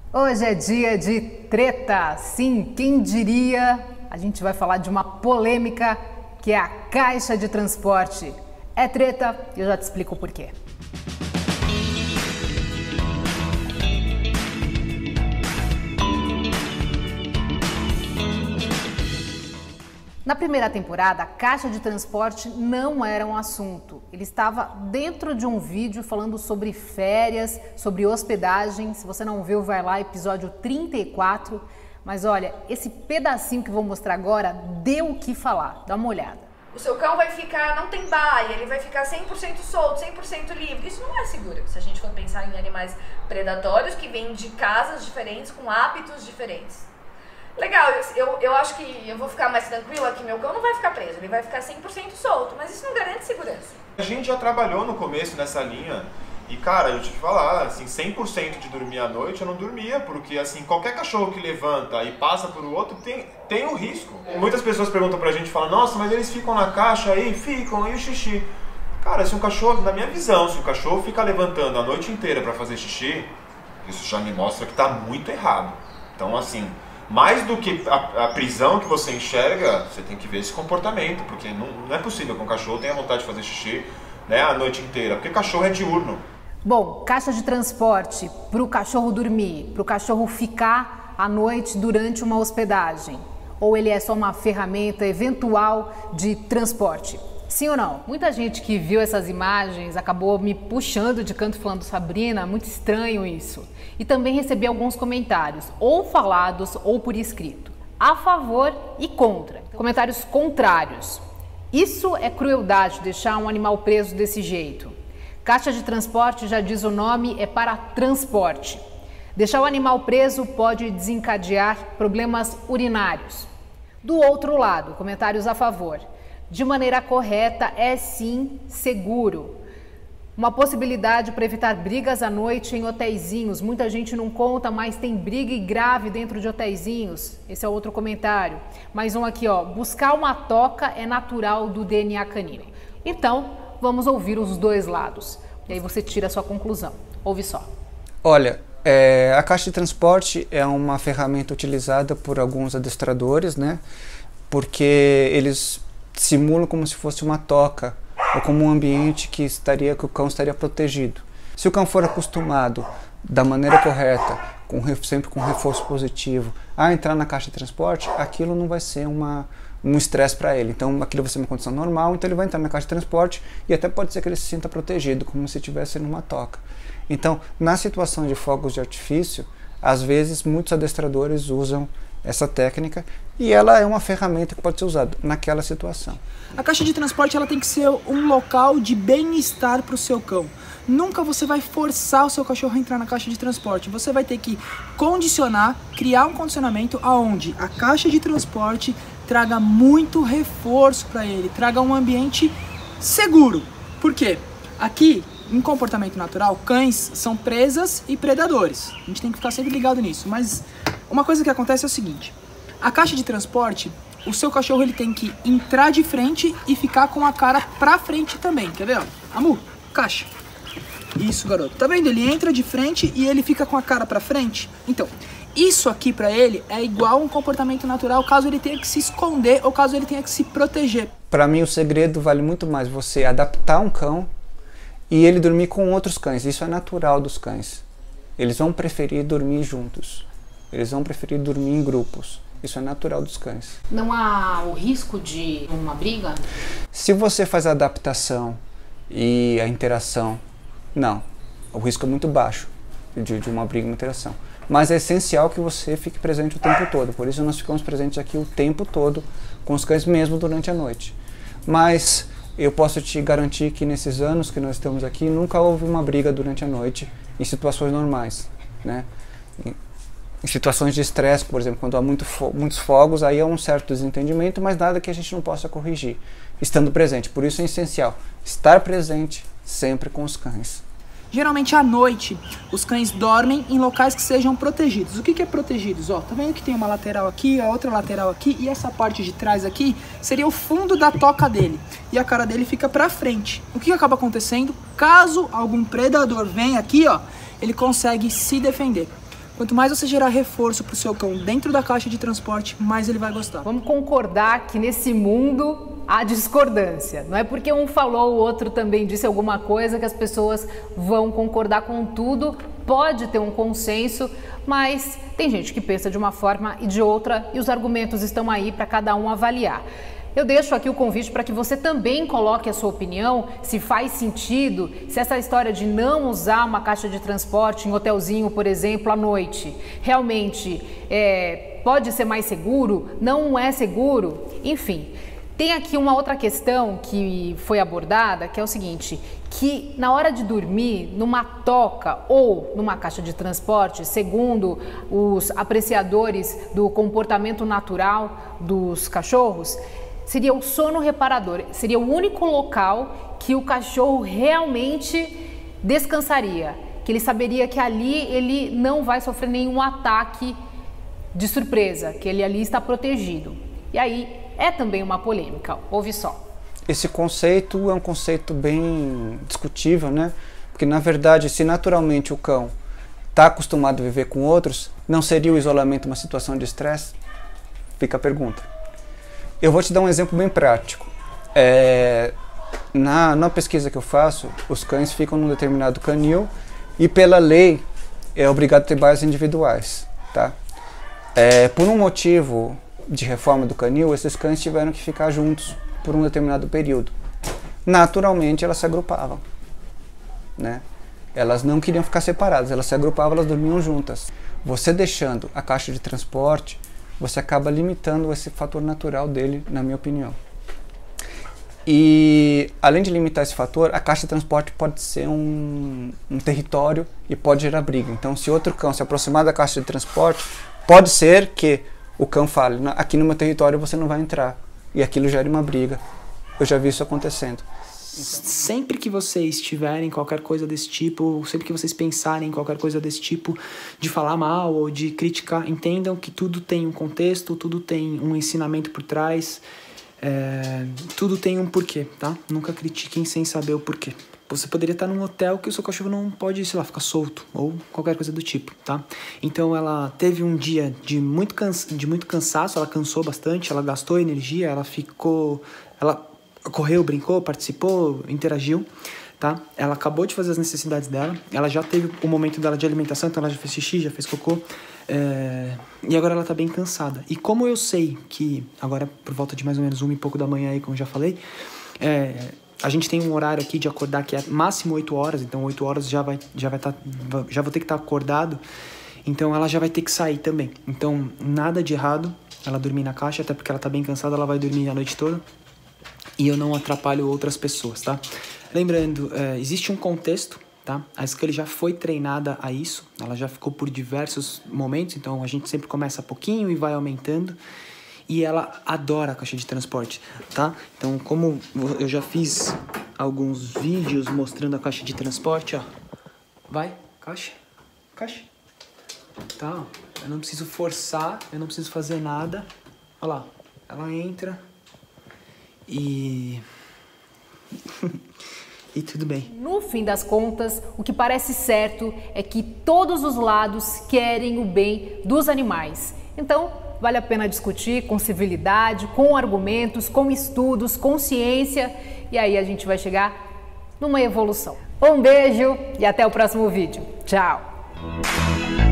Hoje é dia de treta, sim, quem diria? A gente vai falar de uma polêmica que é a caixa de transporte. É treta e eu já te explico o porquê. Na primeira temporada, a caixa de transporte não era um assunto. Ele estava dentro de um vídeo falando sobre férias, sobre hospedagem. Se você não viu, vai lá, episódio 34. Mas olha, esse pedacinho que vou mostrar agora deu o que falar. Dá uma olhada. O seu cão vai ficar, não tem baia, ele vai ficar 100% solto, 100% livre. Isso não é seguro. Se a gente for pensar em animais predatórios que vêm de casas diferentes, com hábitos diferentes. Legal, eu acho que eu vou ficar mais tranquila que meu cão não vai ficar preso, ele vai ficar 100% solto, mas isso não garante segurança. A gente já trabalhou no começo nessa linha e, cara, eu te falar, assim, 100% de dormir à noite eu não dormia, porque, assim, qualquer cachorro que levanta e passa por outro tem um risco. Muitas pessoas perguntam pra gente, falam, nossa, mas eles ficam na caixa aí? Ficam, e o xixi? Cara, se um cachorro, na minha visão, se o cachorro fica levantando a noite inteira pra fazer xixi, isso já me mostra que tá muito errado. Então, assim, mais do que a prisão que você enxerga, você tem que ver esse comportamento, porque não é possível que um cachorro tenha vontade de fazer xixi, né, a noite inteira, porque cachorro é diurno. Bom, caixa de transporte para o cachorro dormir, para o cachorro ficar à noite durante uma hospedagem, ou ele é só uma ferramenta eventual de transporte? Sim ou não? Muita gente que viu essas imagens acabou me puxando de canto falando, Sabrina, muito estranho isso. E também recebi alguns comentários, ou falados ou por escrito, a favor e contra. Comentários contrários. Isso é crueldade, deixar um animal preso desse jeito. Caixa de transporte, já diz o nome, é para transporte. Deixar o animal preso pode desencadear problemas urinários. Do outro lado, comentários a favor. De maneira correta, é sim seguro. Uma possibilidade para evitar brigas à noite em hotéisinhos. Muita gente não conta, mas tem briga e grave dentro de hotéisinhos. Esse é outro comentário. Mais um aqui, ó. Buscar uma toca é natural do DNA canino. Então, vamos ouvir os dois lados. E aí você tira a sua conclusão. Ouve só. Olha, a caixa de transporte é uma ferramenta utilizada por alguns adestradores, né? Porque eles simulam como se fosse uma toca ou como um ambiente que o cão estaria protegido. Se o cão for acostumado da maneira correta, sempre com reforço positivo, a entrar na caixa de transporte, aquilo não vai ser um estresse para ele. Então aquilo vai ser uma condição normal, então ele vai entrar na caixa de transporte e até pode ser que ele se sinta protegido, como se estivesse numa toca. Então, na situação de fogos de artifício, às vezes muitos adestradores usam essa técnica e ela é uma ferramenta que pode ser usada naquela situação. A caixa de transporte ela tem que ser um local de bem-estar para o seu cão. Nunca você vai forçar o seu cachorro a entrar na caixa de transporte. Você vai ter que condicionar, criar um condicionamento aonde a caixa de transporte traga muito reforço para ele, traga um ambiente seguro. Por quê? Aqui, em comportamento natural, cães são presas e predadores. A gente tem que ficar sempre ligado nisso, mas uma coisa que acontece é o seguinte, a caixa de transporte, o seu cachorro ele tem que entrar de frente e ficar com a cara pra frente também, quer ver? Ó? Amu, caixa. Isso, garoto. Tá vendo? Ele entra de frente e ele fica com a cara pra frente. Então, isso aqui pra ele é igual um comportamento natural caso ele tenha que se esconder ou caso ele tenha que se proteger. Pra mim o segredo vale muito mais você adaptar um cão e ele dormir com outros cães. Isso é natural dos cães. Eles vão preferir dormir juntos. Eles vão preferir dormir em grupos. Isso é natural dos cães. Não há o risco de uma briga? Se você faz a adaptação e a interação, não. O risco é muito baixo de uma briga e uma interação. Mas é essencial que você fique presente o tempo todo. Por isso nós ficamos presentes aqui o tempo todo com os cães mesmo durante a noite. Mas eu posso te garantir que nesses anos que nós estamos aqui, nunca houve uma briga durante a noite em situações normais, né? Em situações de estresse, por exemplo, quando há muitos fogos, aí há um certo desentendimento, mas nada que a gente não possa corrigir, estando presente. Por isso é essencial estar presente sempre com os cães. Geralmente à noite, os cães dormem em locais que sejam protegidos. O que é protegidos? Ó, tá vendo que tem uma lateral aqui, a outra lateral aqui, e essa parte de trás aqui seria o fundo da toca dele. E a cara dele fica pra frente. O que acaba acontecendo? Caso algum predador venha aqui, ó, ele consegue se defender. Quanto mais você gerar reforço para o seu cão dentro da caixa de transporte, mais ele vai gostar. Vamos concordar que nesse mundo há discordância. Não é porque um falou, o outro também disse alguma coisa que as pessoas vão concordar com tudo. Pode ter um consenso, mas tem gente que pensa de uma forma e de outra e os argumentos estão aí para cada um avaliar. Eu deixo aqui o convite para que você também coloque a sua opinião, se faz sentido, se essa história de não usar uma caixa de transporte em hotelzinho, por exemplo, à noite, realmente pode ser mais seguro, não é seguro, enfim. Tem aqui uma outra questão que foi abordada, que é o seguinte, que na hora de dormir, numa toca ou numa caixa de transporte, segundo os apreciadores do comportamento natural dos cachorros, seria o sono reparador, seria o único local que o cachorro realmente descansaria, que ele saberia que ali ele não vai sofrer nenhum ataque de surpresa, que ele ali está protegido. E aí é também uma polêmica, ouve só. Esse conceito é um conceito bem discutível, né? Porque na verdade, se naturalmente o cão está acostumado a viver com outros, não seria o isolamento uma situação de estresse? Fica a pergunta. Eu vou te dar um exemplo bem prático. Na pesquisa que eu faço, os cães ficam num determinado canil e pela lei é obrigado a ter baias individuais, tá? Por um motivo de reforma do canil, esses cães tiveram que ficar juntos por um determinado período. Naturalmente elas se agrupavam, né? Elas não queriam ficar separadas, elas se agrupavam, elas dormiam juntas. Você deixando a caixa de transporte, você acaba limitando esse fator natural dele, na minha opinião. E além de limitar esse fator, a caixa de transporte pode ser um território e pode gerar briga. Então, se outro cão se aproximar da caixa de transporte, pode ser que o cão fale, aqui no meu território você não vai entrar. E aquilo gera uma briga. Eu já vi isso acontecendo. Sempre que vocês tiverem qualquer coisa desse tipo, sempre que vocês pensarem em qualquer coisa desse tipo, de falar mal ou de criticar, entendam que tudo tem um contexto, tudo tem um ensinamento por trás, tudo tem um porquê, tá? Nunca critiquem sem saber o porquê. Você poderia estar num hotel que o seu cachorro não pode, sei lá, ficar solto, ou qualquer coisa do tipo, tá? Então ela teve um dia de muito cansaço, ela cansou bastante, ela gastou energia, ela correu, brincou, participou, interagiu, tá? Ela acabou de fazer as necessidades dela, ela já teve o momento dela de alimentação, então ela já fez xixi, já fez cocô, e agora ela tá bem cansada. E como eu sei que agora por volta de mais ou menos 1 e pouco da manhã aí, como eu já falei, a gente tem um horário aqui de acordar que é máximo 8 horas, então 8 horas já vou ter que estar acordado, então ela já vai ter que sair também. Então nada de errado ela dormir na caixa, até porque ela tá bem cansada, ela vai dormir a noite toda. E eu não atrapalho outras pessoas, tá? Lembrando, existe um contexto, tá? A Scully já foi treinada a isso, ela já ficou por diversos momentos, então a gente sempre começa pouquinho e vai aumentando. E ela adora a caixa de transporte, tá? Então, como eu já fiz alguns vídeos mostrando a caixa de transporte, ó. Vai, caixa. Tá, ó. Eu não preciso forçar, eu não preciso fazer nada. Olha lá, ela entra e tudo bem. No fim das contas, o que parece certo é que todos os lados querem o bem dos animais. Então, vale a pena discutir com civilidade, com argumentos, com estudos, com ciência, e aí a gente vai chegar numa evolução. Um beijo e até o próximo vídeo. Tchau!